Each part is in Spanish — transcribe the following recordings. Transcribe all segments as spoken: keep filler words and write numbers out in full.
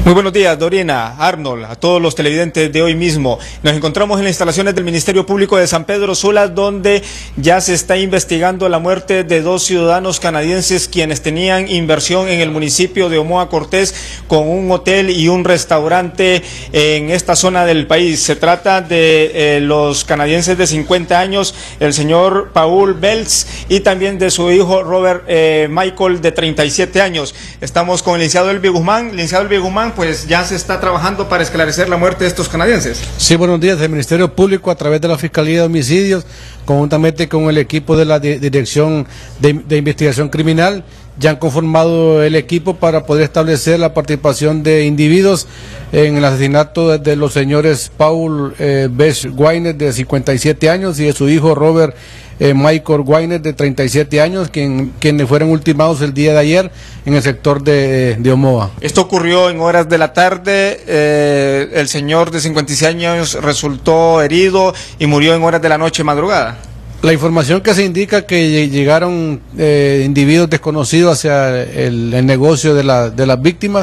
Muy buenos días, Dorina, Arnold, a todos los televidentes de hoy mismo. Nos encontramos en las instalaciones del Ministerio Público de San Pedro Sula, donde ya se está investigando la muerte de dos ciudadanos canadienses quienes tenían inversión en el municipio de Omoa Cortés con un hotel y un restaurante en esta zona del país. Se trata de eh, los canadienses de cincuenta años, el señor Paul Belz, y también de su hijo Robert eh, Michael, de treinta y siete años. Estamos con el licenciado Elvi Guzmán. Licenciado Elvi Guzmán, pues ya se está trabajando para esclarecer la muerte de estos canadienses. Sí, buenos días. El Ministerio Público, a través de la Fiscalía de Homicidios, conjuntamente con el equipo de la di Dirección de, de Investigación Criminal, ya han conformado el equipo para poder establecer la participación de individuos en el asesinato de, de los señores Paul eh, Belz Weiner, de cincuenta y siete años, y de su hijo Robert eh, Michael Weiner, de treinta y siete años, quien, quienes fueron ultimados el día de ayer en el sector de, de Omoa. Esto ocurrió en horas de la tarde. Eh, el señor de cincuenta y seis años resultó herido y murió en horas de la noche madrugada. La información que se indica que llegaron eh, individuos desconocidos hacia el, el negocio de, la, de las víctimas,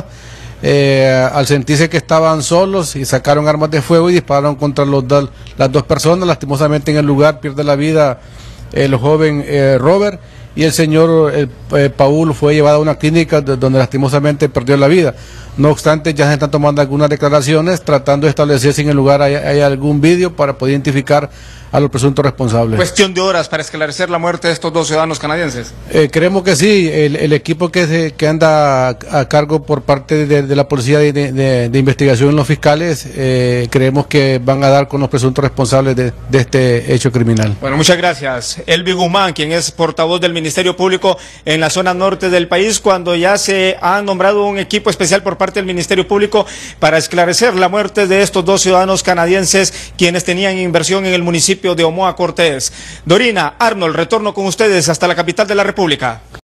eh, al sentirse que estaban solos, y sacaron armas de fuego y dispararon contra los, las dos personas. Lastimosamente en el lugar pierde la vida el joven eh, Robert, y el señor eh, eh, Paul fue llevado a una clínica donde lastimosamente perdió la vida. No obstante, ya se están tomando algunas declaraciones tratando de establecer si en el lugar hay, hay algún vídeo para poder identificar a los presuntos responsables. Cuestión de horas para esclarecer la muerte de estos dos ciudadanos canadienses. Eh, creemos que sí. El, el equipo que, se, que anda a, a cargo por parte de, de la Policía de, de, de Investigación en los fiscales, eh, creemos que van a dar con los presuntos responsables de, de este hecho criminal. Bueno, muchas gracias. Elvi Guzmán, quien es portavoz del Ministerio Público en la zona norte del país, cuando ya se ha nombrado un equipo especial por parte del Ministerio Público para esclarecer la muerte de estos dos ciudadanos canadienses quienes tenían inversión en el municipio de Omoa Cortés. Dorina, Arnold, retorno con ustedes hasta la capital de la República.